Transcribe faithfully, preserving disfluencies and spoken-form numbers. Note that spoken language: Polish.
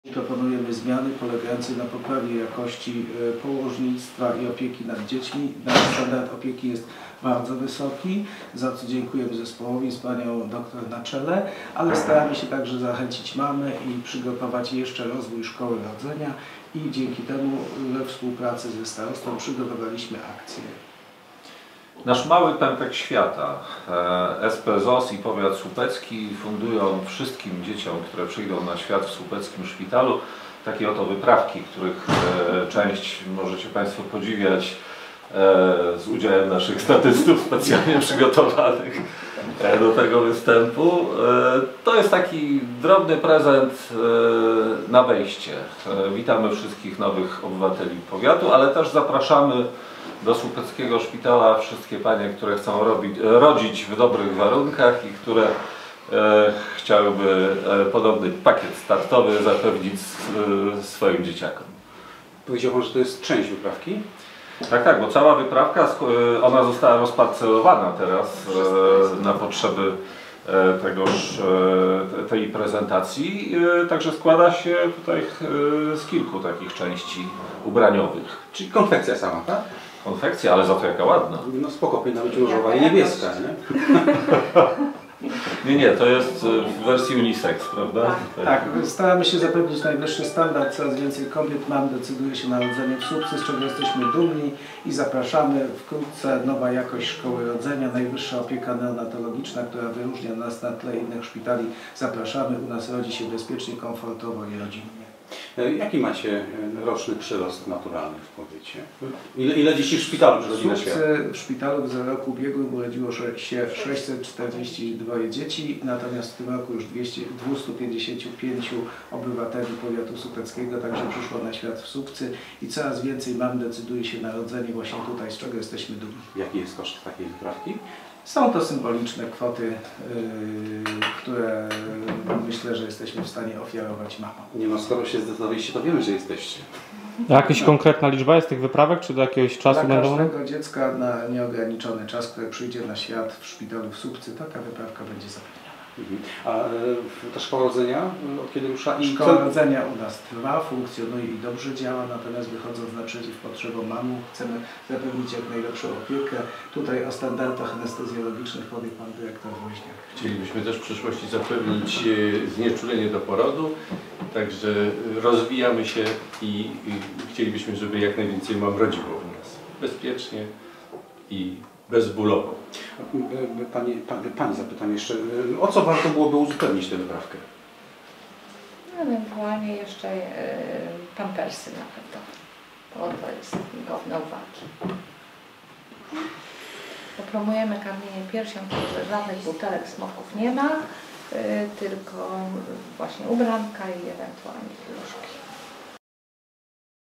Proponujemy zmiany polegające na poprawie jakości położnictwa i opieki nad dziećmi. Nasz standard opieki jest bardzo wysoki, za co dziękujemy zespołowi z panią doktor na czele, ale staramy się także zachęcić mamy i przygotować jeszcze rozwój szkoły rodzenia i dzięki temu we współpracy ze starostą przygotowaliśmy akcję. Nasz mały pępek świata, S P Z O S i powiat słupecki fundują wszystkim dzieciom, które przyjdą na świat w słupeckim szpitalu, takie oto wyprawki, których część możecie Państwo podziwiać z udziałem naszych statystów specjalnie przygotowanych do tego występu. To jest taki drobny prezent na wejście. Witamy wszystkich nowych obywateli powiatu, ale też zapraszamy do słupeckiego szpitala wszystkie panie, które chcą robić, rodzić w dobrych warunkach i które e, chciałyby e, podobny pakiet startowy zapewnić e, swoim dzieciakom. Powiedział Pan, że to jest część wyprawki? Tak, tak, bo cała wyprawka, ona została rozparcelowana teraz e, na potrzeby e, tegoż, e, tej prezentacji, e, także składa się tutaj e, z kilku takich części ubraniowych. Czyli konfekcja sama, tak? Konfekcja, ale za to jaka ładna. No spoko, powinna być różowa i niebieska, nie? Nie, nie, to jest w wersji unisex, prawda? Tak, staramy się zapewnić najwyższy standard. Coraz więcej kobiet, mam decyduje się na rodzenie w Słupcy, z czego jesteśmy dumni i zapraszamy. Wkrótce nowa jakość szkoły rodzenia, najwyższa opieka neonatologiczna, która wyróżnia nas na tle innych szpitali. Zapraszamy, u nas rodzi się bezpiecznie, komfortowo i rodzinnie. Jaki macie roczny przyrost naturalny w powiecie? Ile, ile dzieci w szpitalu przychodzi na świat? W szpitalu za roku ubiegłym urodziło się sześćset czterdzieści dwa dzieci, natomiast w tym roku już dwieście pięćdziesiąt pięć obywateli powiatu słupeckiego także przyszło na świat w Słupcy i coraz więcej mam decyduje się na rodzenie właśnie tutaj, z czego jesteśmy dumni. Jaki jest koszt takiej wyprawki? Są to symboliczne kwoty, yy, które myślę, że jesteśmy w stanie ofiarować mamom. Nie no, skoro się zdecydowaliście, to wiemy, że jesteście. A jakaś konkretna liczba jest tych wyprawek, czy do jakiegoś czasu Dla będą? każdego dziecka na nieograniczony czas, które przyjdzie na świat w szpitalu w Słupcy, taka wyprawka będzie zapewniona. Mhm. A e, ta szkoła rodzenia od kiedy rusza? I Szkoła co... rodzenia u nas trwa, funkcjonuje i dobrze działa, natomiast wychodząc naprzeciw potrzebom mamów, chcemy zapewnić jak najlepszą opiekę. Tutaj o standardach anestezjologicznych powie pan dyrektor Woźniak. Chcielibyśmy też w przyszłości zapewnić znieczulenie do porodu, także rozwijamy się i, i chcielibyśmy, żeby jak najwięcej mam rodziło u nas. Bezpiecznie i bezbólowo. Pani, pani, pani zapytam jeszcze, o co warto byłoby uzupełnić tę wyprawkę? Ewentualnie jeszcze yy, pampersy na pewno, bo to jest godne uwagi. Promujemy karmienie piersią, także żadnych butelek, smoków nie ma, yy, tylko właśnie ubranka i ewentualnie piluszki.